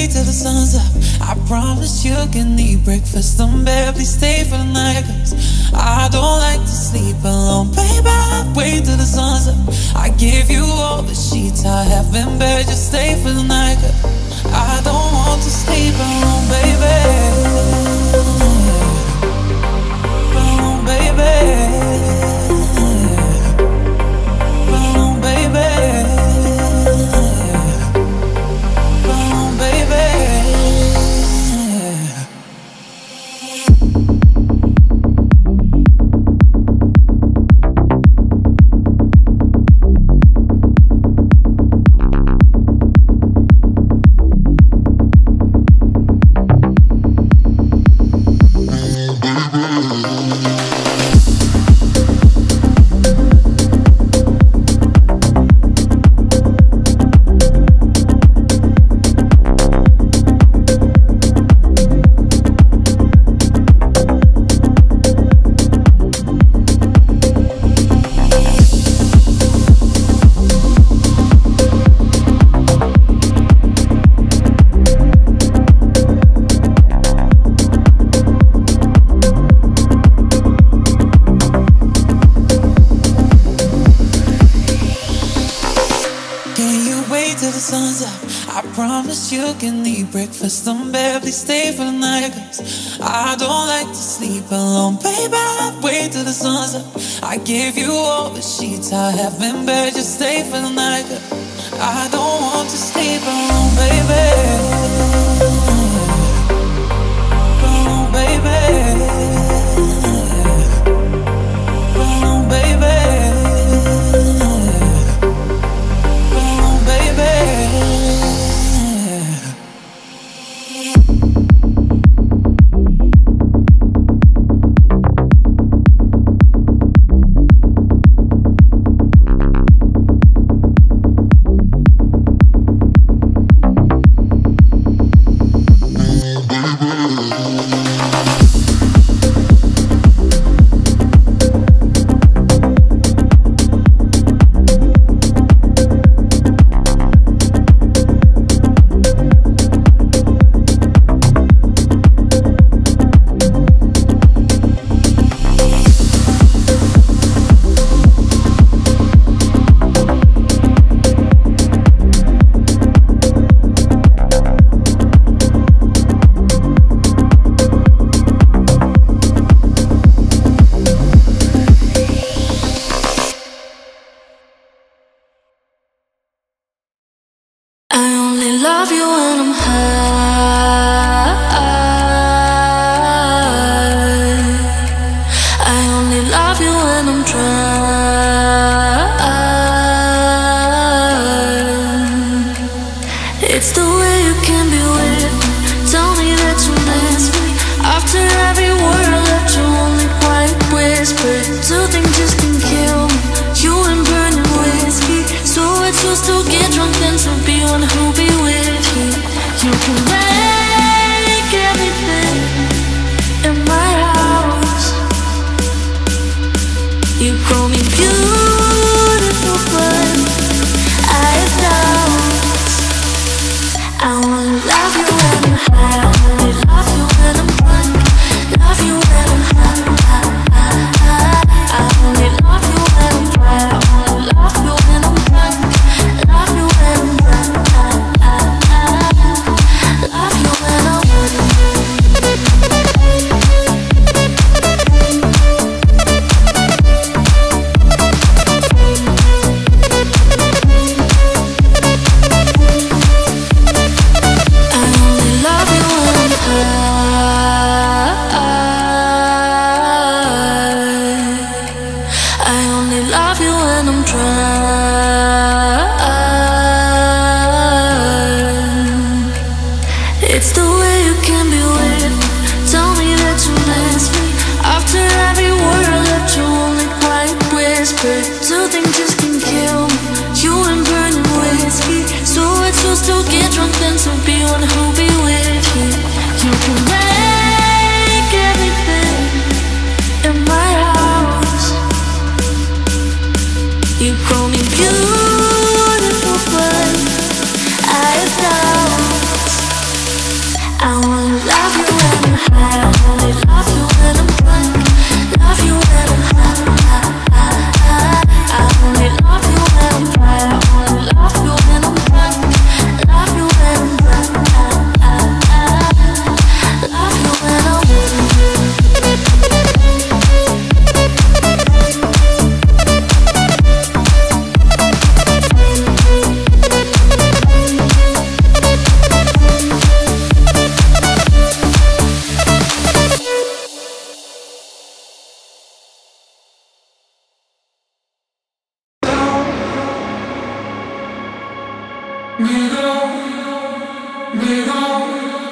wait till the sun's up, I promise you can eat breakfast in bed. Please stay for the night, 'cause I don't like to sleep alone. Baby, I'll wait till the sun's up. I give you all the sheets I have in bed. Just stay for the night, 'cause I don't want to sleep alone, baby. Alone, baby. Alone, baby. Alone, baby. You can eat breakfast in bed. Please stay for the night, 'cause I don't like to sleep alone. Baby, I'll wait till the sun's up. I give you all the sheets I have in bed. Just stay for the night, 'cause I don't want to sleep alone, baby. Alone, baby. Alone, baby. Alone, baby. Love you when I'm high. I only love you when I'm dry. It's the way you can be with me. Tell me that you miss me. After every word I left you only quiet whisper. Two things just can kill me, you and burning whiskey. So I choose to get drunk than to be one who be with you. You can make everything in my house. You call me beautiful, but I have doubts. I wanna love you when I'm high. I only love you when I'm drunk. Love you when I'm high. I only love you when I'm dry. I only love you when I'm drunk. Love you when I'm drunk. Love you when I'm it's the way you can be with me. Tell me that you miss me. After every word I left you only quiet whisper. Two things just can kill me, you and burning whiskey. So I choose to get drunk than to be one who be with you. You can make everything in my house. You call me beautiful, but I have doubts. Nigga, nigga.